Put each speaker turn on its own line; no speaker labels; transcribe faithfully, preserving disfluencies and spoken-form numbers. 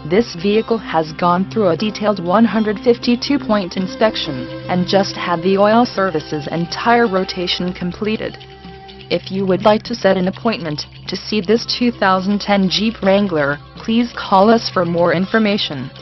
This vehicle has gone through a detailed one hundred fifty-two point inspection, and just had the oil services and tire rotation completed. If you would like to set an appointment to see this two thousand ten Jeep Wrangler, please call us for more information.